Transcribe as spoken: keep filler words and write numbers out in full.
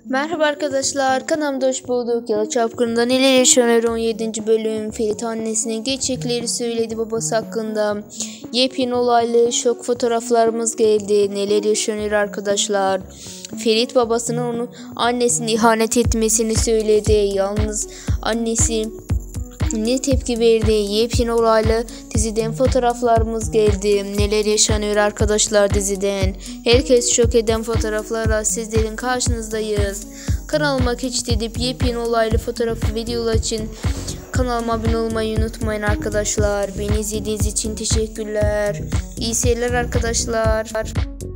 Merhaba arkadaşlar, kanalımda hoş bulduk. Yalı Çapkın'da neler yaşanıyor on yedinci bölüm. Ferit annesine gerçekleri söyledi babası hakkında. Yepyeni olaylı şok fotoğraflarımız geldi. Neler yaşanıyor arkadaşlar. Ferit babasının onu annesinin ihanet etmesini söyledi. Yalnız annesi ne tepki verdi? Yepyeni olaylı diziden fotoğraflarımız geldi. Neler yaşanıyor arkadaşlar diziden? Herkes şok eden fotoğraflarla sizlerin karşınızdayız. Kanalıma geçit edip yepyeni olaylı fotoğrafı videolar için kanalıma abone olmayı unutmayın arkadaşlar. Beni izlediğiniz için teşekkürler. İyi seyirler arkadaşlar.